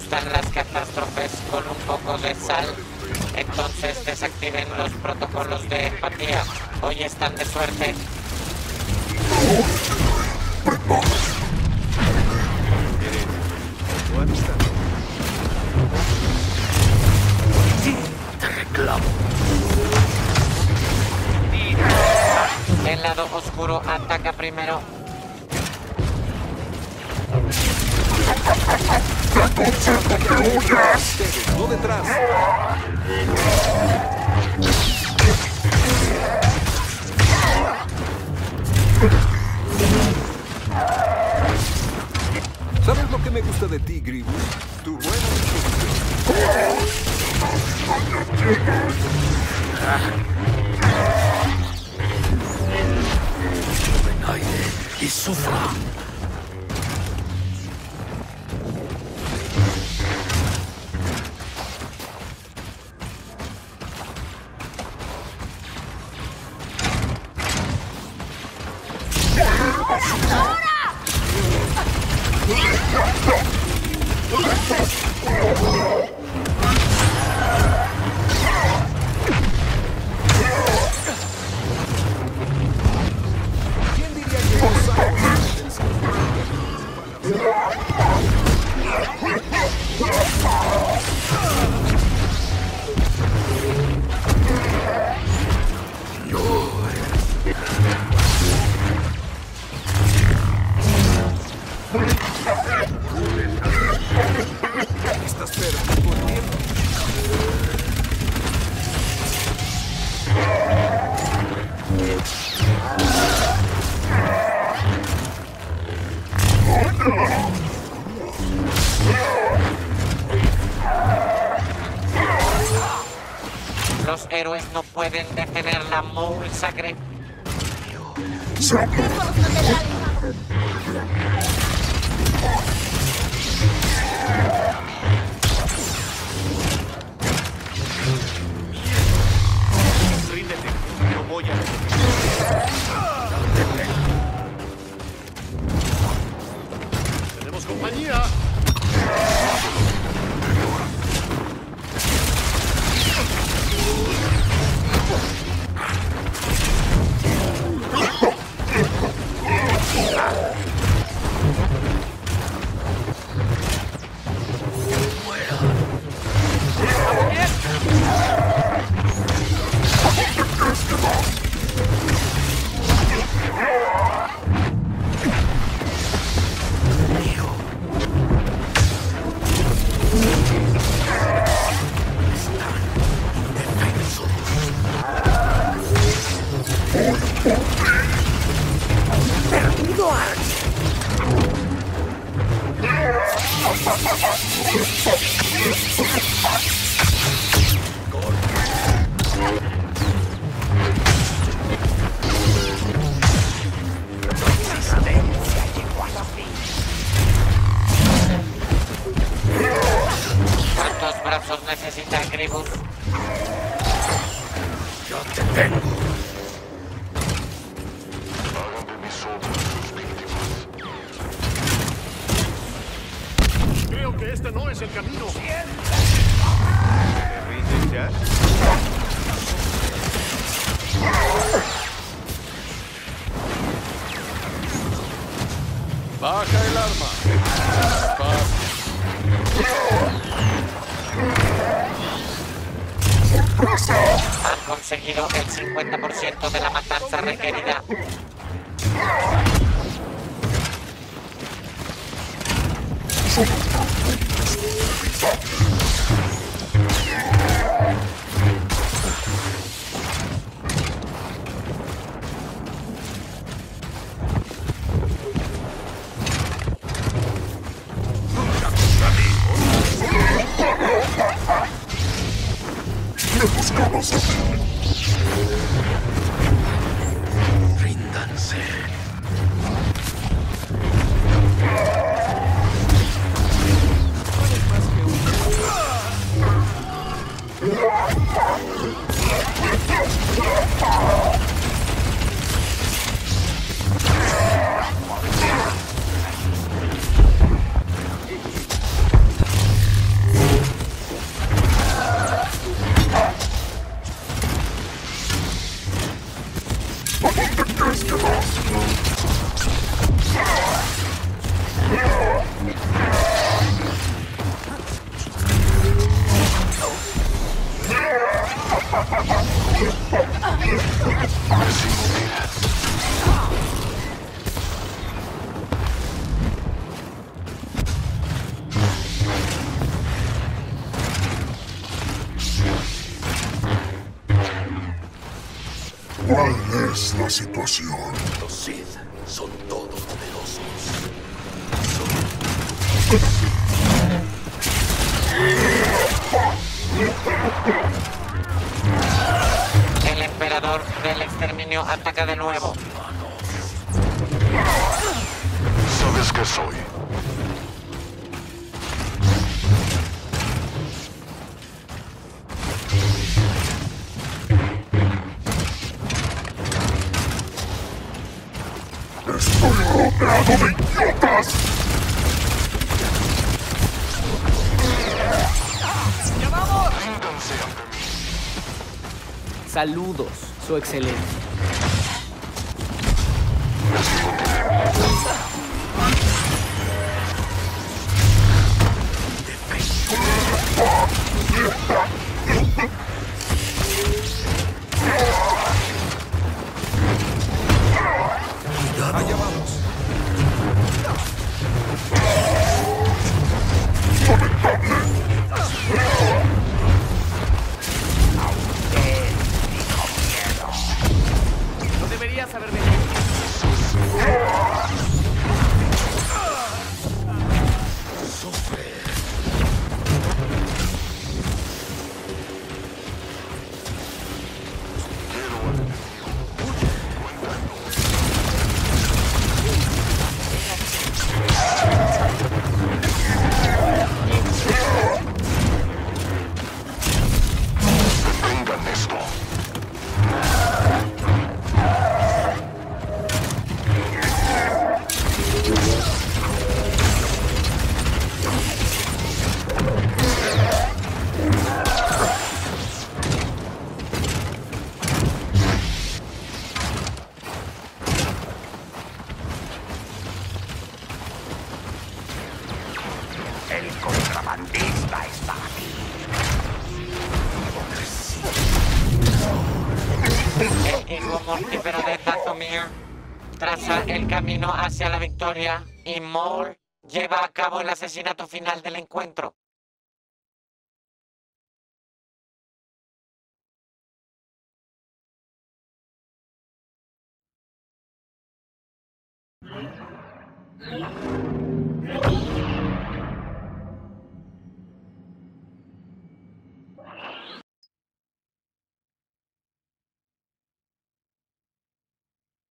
gustan las catástrofes con un poco de sal, entonces desactiven los protocolos de empatía. Hoy están de suerte. Te reclamo. El lado oscuro ataca primero. ¡No detrás! ¿Sabes lo que me gusta de ti, Gribus? Tu buena disposición. Ven aire y sufra. ¿Quién diría que no sabes? Estás perdiendo el tiempo. Los héroes no pueden detener la masacre. Ríndete. No voy a... ¡Tenemos compañía! ¿Cuántos brazos necesita Gribus? Yo te tengo. Hagan de mis ojos sus víctimas. Creo que este no es el camino. ¿Te rindes ya? Baja el arma. Han conseguido el 50% de la matanza requerida. Ríndanse. ¿Cuál es la situación? Los Sith son todopoderosos. El emperador del exterminio ataca de nuevo. ¿Sabes qué soy? ¡Estoy rodeado de idiotas! Ríndanse ante mí. Saludos, su excelencia. Allá vamos. No deberías haber venido. Detengan esto. El contrabandista está aquí. El hijo mortífero de Dathomir traza el camino hacia la victoria y Maul lleva a cabo el asesinato final del encuentro.